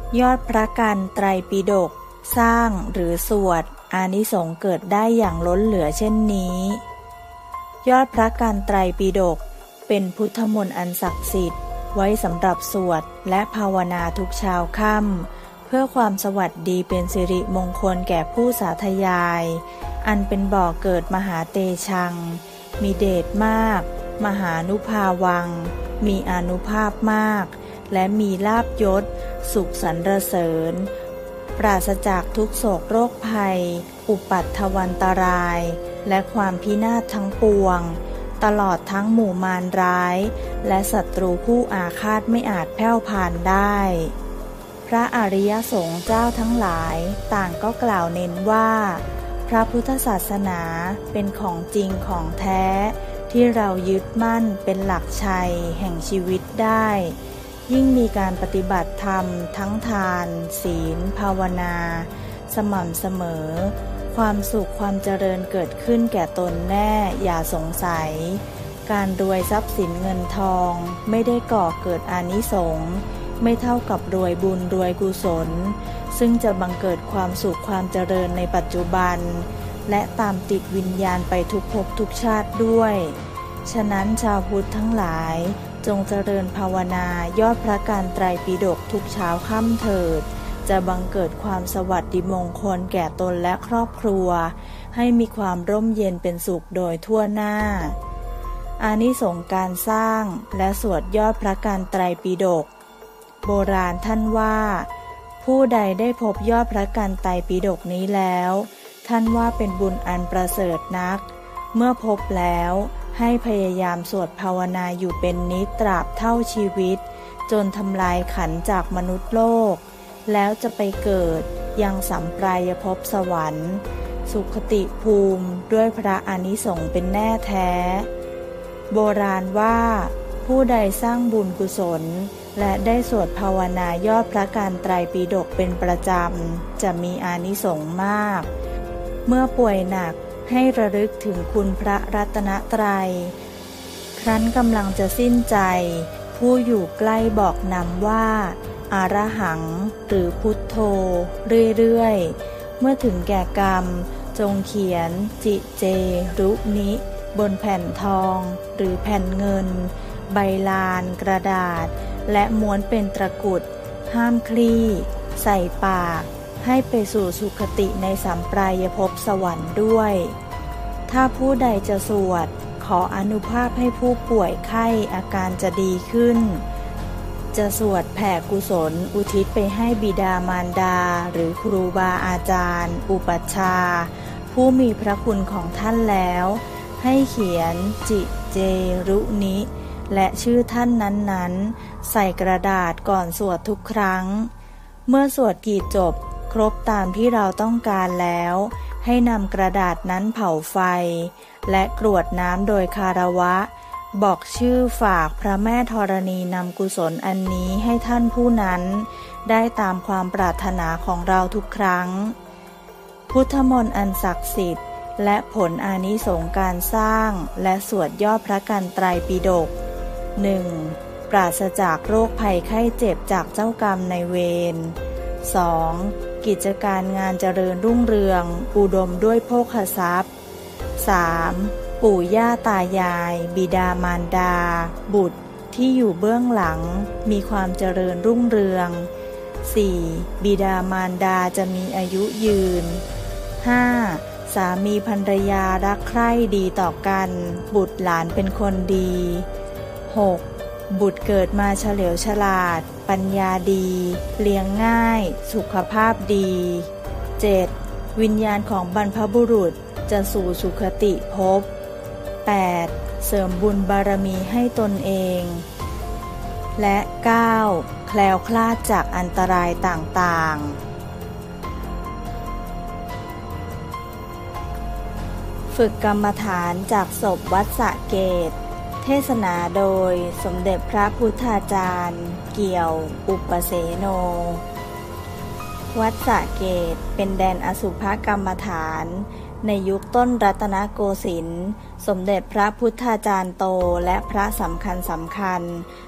ยอดพระกันไตรปิฎกสร้างหรือสวดอานิสงส์เกิดได้อย่างล้นเหลือเช่นนี้ยอดพระกันไตรปิฎกเป็นพุทธมนต์อันศักดิ์สิทธิ์ไว้สำหรับสวดและภาวนาทุกเช้าค่ำเพื่อความสวัสดีเป็นสิริมงคลแก่ผู้สาธยายอันเป็นบ่อเกิดมหาเตชังมีเดชมากมหานุภาวังมีอานุภาพมากและมีลาภยศสุขสรรเสริญปราศจากทุกโศกโรคภัยอุปัฏฐวันตรายและความพินาศทั้งปวงตลอดทั้งหมู่มารร้ายและศัตรูผู้อาฆาตไม่อาจแผ่วพานได้พระอริยสงฆ์เจ้าทั้งหลายต่างก็กล่าวเน้นว่าพระพุทธศาสนาเป็นของจริงของแท้ที่เรายึดมั่นเป็นหลักชัยแห่งชีวิตได้ยิ่งมีการปฏิบัติธรรมทั้งทานศีลภาวนาสม่ำเสมอความสุขความเจริญเกิดขึ้นแก่ตนแน่อย่าสงสัยการรวยทรัพย์สินเงินทองไม่ได้ก่อเกิดอานิสงส์ไม่เท่ากับรวยบุญรวยกุศลซึ่งจะบังเกิดความสุขความเจริญในปัจจุบันและตามติดวิญญาณไปทุกภพทุกชาติด้วยฉะนั้นชาวพุทธทั้งหลายจงเจริญภาวนายอดพระกันไตรปิฎกทุกเช้าค่ำเถิดจะบังเกิดความสวัสดิมงคลแก่ตนและครอบครัวให้มีความร่มเย็นเป็นสุขโดยทั่วหน้าอานิสงส์การสร้างและสวดยอดพระกันไตรปิฎกโบราณท่านว่าผู้ใดได้พบยอดพระกันไตรปิฎกนี้แล้วท่านว่าเป็นบุญอันประเสริฐนักเมื่อพบแล้วให้พยายามสวดภาวนาอยู่เป็นนิจตราบเท่าชีวิตจนทำลายขันธ์จากมนุษย์โลกแล้วจะไปเกิดยังสัมปรายภพสวรรค์สุคติภูมิด้วยพระอานิสงส์เป็นแน่แท้โบราณว่าผู้ใดสร้างบุญกุศลและได้สวดภาวนายอดพระกันไตรปิฎกเป็นประจำจะมีอานิสงส์มากเมื่อป่วยหนักให้ระลึกถึงคุณพระรัตนตรัยครั้นกำลังจะสิ้นใจผู้อยู่ใกล้บอกนำว่าอรหังหรือพุทโธเรื่อยๆเมื่อถึงแก่กรรมจงเขียนจิเจรุนิบนแผ่นทองหรือแผ่นเงินใบลานกระดาษและม้วนเป็นตะกรุดห้ามคลี่ใส่ปากให้ไปสู่สุคติในสัมปรายภพสวรรค์ด้วยถ้าผู้ใดจะสวดขออานุภาพให้ผู้ป่วยไข้อาการจะดีขึ้นจะสวดแผ่กุศลอุทิศไปให้บิดามารดาหรือครูบาอาจารย์อุปัชฌาย์ผู้มีพระคุณของท่านแล้วให้เขียนจิเจรุนิและชื่อท่านนั้นๆใส่กระดาษก่อนสวดทุกครั้งเมื่อสวดกี่จบครบตามที่เราต้องการแล้วให้นำกระดาษนั้นเผาไฟและกรวดน้ำโดยคารวะบอกชื่อฝากพระแม่ธรณีนำกุศลอันนี้ให้ท่านผู้นั้นได้ตามความปรารถนาของเราทุกครั้งพุทธมนต์อันศักดิ์สิทธิ์และผลอานิสงส์การสร้างและสวดยอดพระกันไตรปิฎก 1. ปราศจากโรคภัยไข้เจ็บจากเจ้ากรรมนายเวร 2. กิจการงานเจริญรุ่งเรืองอุดมด้วยโภคทรัพย์ 3. ปู่ย่าตายายบิดามารดาบุตรที่อยู่เบื้องหลังมีความเจริญรุ่งเรือง 4. บิดามารดาจะมีอายุยืน 5. สามีภรรยารักใคร่ดีต่อกันบุตรหลานเป็นคนดี 6. บุตรเกิดมาเฉลียวฉลาดปัญญาดีเลี้ยงง่ายสุขภาพดี 7. วิญญาณของบรรพบุรุษจะสู่สุคติภพ 8. เสริมบุญบารมีให้ตนเองและ 9. แคล้วคลาดจากอันตรายต่างๆฝึกกรรมฐานจากศพวัดสระเกษเทศนาโดยสมเด็จพระพุทธาจารย์เกี่ยวอุปเสโนวัดสระเกษเป็นแดนอสุภกรรมฐานในยุคต้นรัตนโกสินทร์สมเด็จพระพุทธาจารย์โตและพระสำคัญ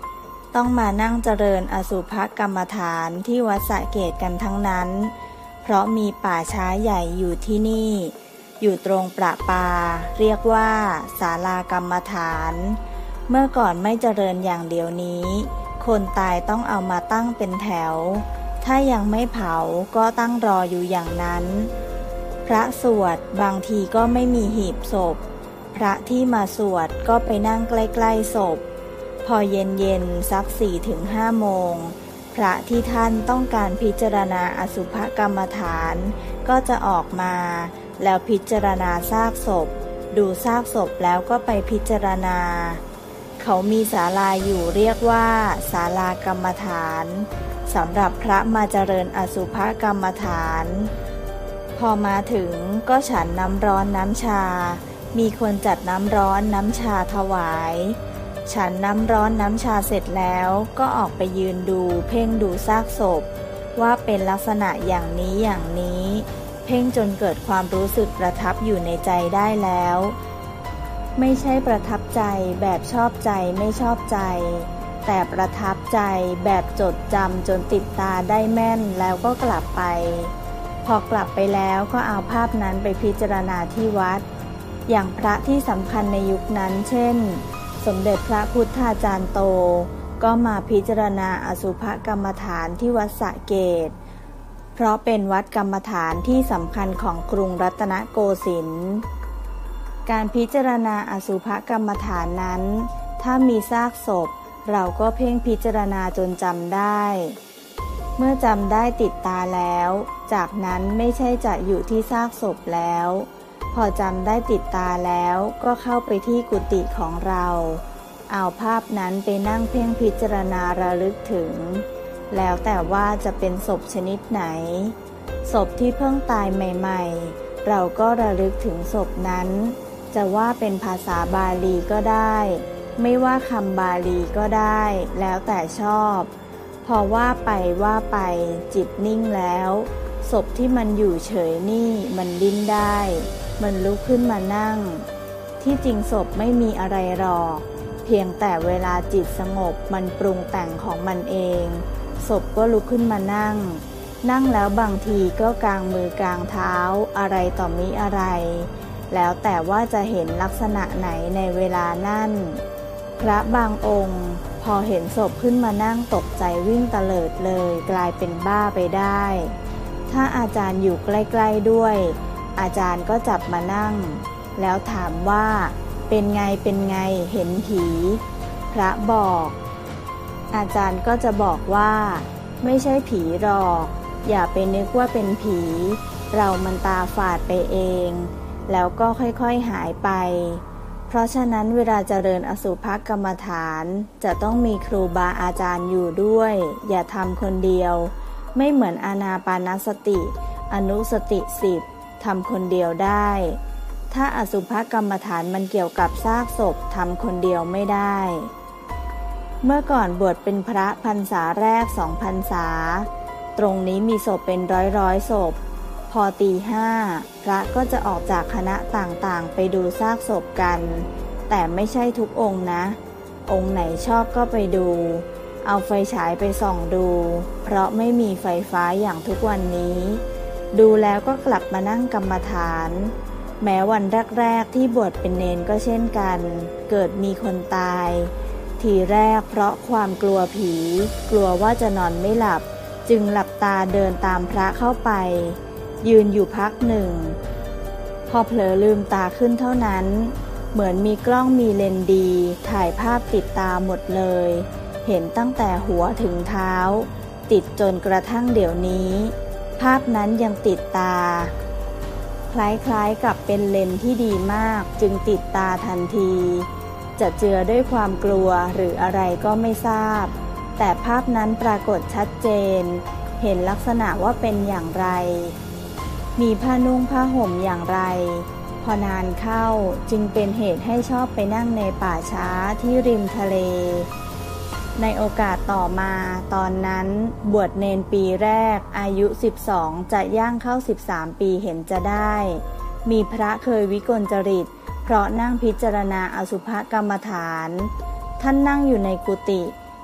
ต้องมานั่งเจริญอสุภกรรมฐานที่วัดสระเกษกันทั้งนั้นเพราะมีป่าช้าใหญ่อยู่ที่นี่อยู่ตรงประปาเรียกว่าศาลากรรมฐานเมื่อก่อนไม่เจริญอย่างเดียวนี้คนตายต้องเอามาตั้งเป็นแถวถ้ายังไม่เผาก็ตั้งรออยู่อย่างนั้นพระสวดบางทีก็ไม่มีหีบศพพระที่มาสวดก็ไปนั่งใกล้ๆศพพอเย็นๆสัก 4-5 โมงพระที่ท่านต้องการพิจารณาอสุภกรรมฐานก็จะออกมาแล้วพิจารณาซากศพดูซากศพแล้วก็ไปพิจารณาเขามีศาลาอยู่เรียกว่าศาลากรรมฐานสำหรับพระมาเจริญอสุภกรรมฐานพอมาถึงก็ฉันน้ำร้อนน้ำชามีคนจัดน้ำร้อนน้ำชาถวายฉันน้ำร้อนน้ำชาเสร็จแล้วก็ออกไปยืนดูเพ่งดูซากศพว่าเป็นลักษณะอย่างนี้อย่างนี้เพ่งจนเกิดความรู้สึกประทับอยู่ในใจได้แล้วไม่ใช่ประทับใจแบบชอบใจไม่ชอบใจแต่ประทับใจแบบจดจำจนติดตาได้แม่นแล้วก็กลับไปพอกลับไปแล้วก็เอาภาพนั้นไปพิจารณาที่วัดอย่างพระที่สำคัญในยุคนั้นเช่นสมเด็จพระพุทธาจารย์โตก็มาพิจารณาอสุภกรรมฐานที่วัดสระเกษเพราะเป็นวัดกรรมฐานที่สำคัญของกรุงรัตนโกสินทร์การพิจารณาอสุภกรรมฐานนั้นถ้ามีซากศพเราก็เพ่งพิจารณาจนจำได้เมื่อจำได้ติดตาแล้วจากนั้นไม่ใช่จะอยู่ที่ซากศพแล้วพอจำได้ติดตาแล้วก็เข้าไปที่กุฏิของเราเอาภาพนั้นไปนั่งเพ่งพิจารณาระลึกถึงแล้วแต่ว่าจะเป็นศพชนิดไหนศพที่เพิ่งตายใหม่ๆเราก็ระลึกถึงศพนั้นจะว่าเป็นภาษาบาลีก็ได้ไม่ว่าคำบาลีก็ได้แล้วแต่ชอบพอว่าไปจิตนิ่งแล้วศพที่มันอยู่เฉยนี่มันดิ้นได้มันลุกขึ้นมานั่งที่จริงศพไม่มีอะไรหรอกเพียงแต่เวลาจิตสงบมันปรุงแต่งของมันเองศพก็ลุกขึ้นมานั่งแล้วบางทีก็กางมือกางเท้าอะไรต่อมิอะไรแล้วแต่ว่าจะเห็นลักษณะไหนในเวลานั้นพระบางองค์พอเห็นศพขึ้นมานั่งตกใจวิ่งเตลิดเลยกลายเป็นบ้าไปได้ถ้าอาจารย์อยู่ใกล้ๆด้วยอาจารย์ก็จับมานั่งแล้วถามว่าเป็นไงเห็นผีพระบอกอาจารย์ก็จะบอกว่าไม่ใช่ผีหรอกอย่าไปนึกว่าเป็นผีเรามันตาฝาดไปเองแล้วก็ค่อยๆหายไปเพราะฉะนั้นเวลาเจริญอสุภกรรมฐานจะต้องมีครูบาอาจารย์อยู่ด้วยอย่าทำคนเดียวไม่เหมือนอานาปานสติอนุสติ10ทำคนเดียวได้ถ้าอสุภกรรมฐานมันเกี่ยวกับซากศพทำคนเดียวไม่ได้เมื่อก่อนบวชเป็นพระพรรษาแรก2 พรรษาตรงนี้มีศพเป็นร้อยศพพอตี 5พระก็จะออกจากคณะต่างๆไปดูซากศพกันแต่ไม่ใช่ทุกองค์นะองค์ไหนชอบก็ไปดูเอาไฟฉายไปส่องดูเพราะไม่มีไฟฟ้าอย่างทุกวันนี้ดูแล้วก็กลับมานั่งกรรมฐานแม้วันแรกๆที่บวชเป็นเณรก็เช่นกันเกิดมีคนตายทีแรกเพราะความกลัวผีกลัวว่าจะนอนไม่หลับจึงหลับตาเดินตามพระเข้าไปยืนอยู่พักหนึ่งพอเผลอลืมตาขึ้นเท่านั้นเหมือนมีกล้องมีเลนส์ดีถ่ายภาพติดตาหมดเลยเห็นตั้งแต่หัวถึงเท้าติดจนกระทั่งเดี๋ยวนี้ภาพนั้นยังติดตาคล้ายๆกับเป็นเลนส์ที่ดีมากจึงติดตาทันทีจะเจือด้วยความกลัวหรืออะไรก็ไม่ทราบแต่ภาพนั้นปรากฏชัดเจนเห็นลักษณะว่าเป็นอย่างไรมีผ้านุ่งผ้าห่มอย่างไรพอนานเข้าจึงเป็นเหตุให้ชอบไปนั่งในป่าช้าที่ริมทะเลในโอกาสต่อมาตอนนั้นบวชเณรปีแรกอายุ12จะย่างเข้า13ปีเห็นจะได้มีพระเคยวิกลจริตเพราะนั่งพิจารณาอสุภกรรมฐานท่านนั่งอยู่ในกุฏิ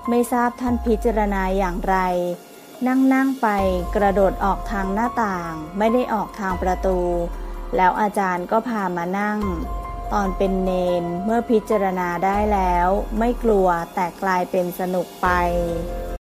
ไม่ทราบท่านพิจารณาอย่างไรนั่งไปกระโดดออกทางหน้าต่างไม่ได้ออกทางประตูแล้วอาจารย์ก็พามานั่งตอนเป็นเณรเมื่อพิจารณาได้แล้วไม่กลัวแต่กลายเป็นสนุกไป